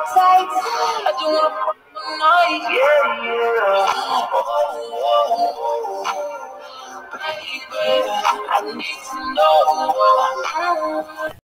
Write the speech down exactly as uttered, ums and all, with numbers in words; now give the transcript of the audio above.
tight. I just wanna fuck all night, yeah, yeah. Oh, oh, oh, baby, I need to know.